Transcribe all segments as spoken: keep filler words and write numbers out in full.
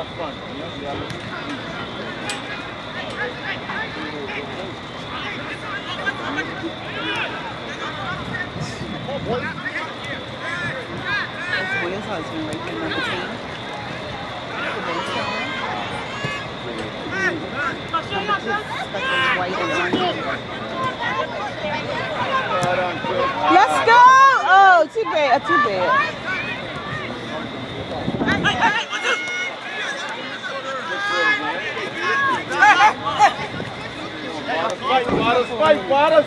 up front. You know, you gotta look. That's Will's husband right there, number ten. Let's go! Oh, too bad, too bad. Fight, Waters, fight, Waters!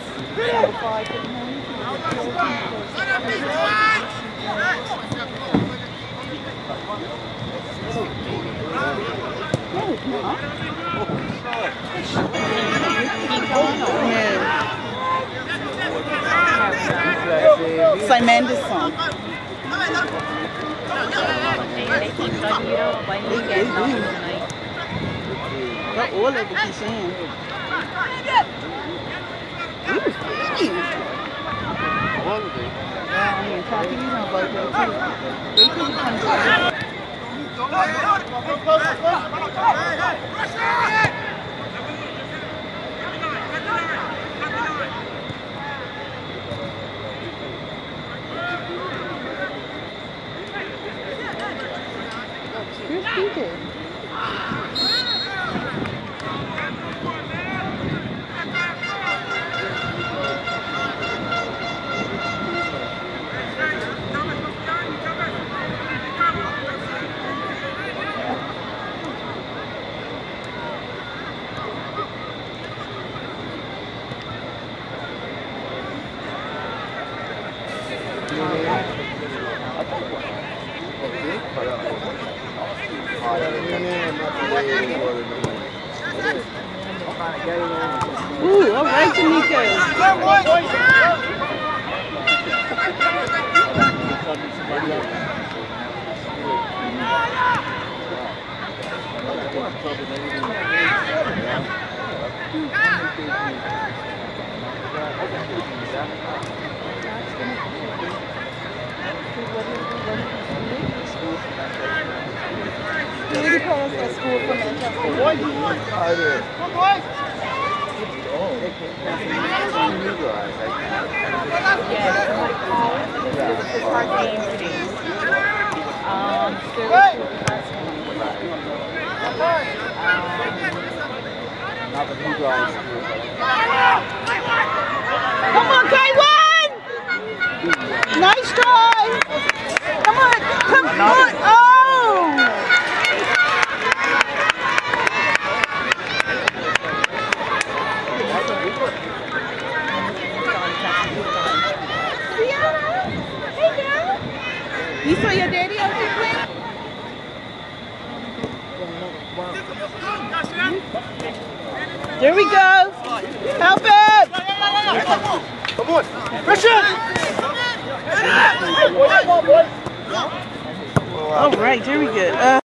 Simon's song. What all of it he's saying? Ooh, sweet. I'm talking to you about that too. They could come to Here's P J. Ooh, all right, Janika. Did you call us at school from Manchester? I did. Come on, oh. Yeah, somebody called. It's a hard game today. Um, still um, Come on, K one! Nice try! Come on, come on! Oh! You saw your daddy out there playing? There we go. Help him. Come on. Christian. All right, there we go. Uh,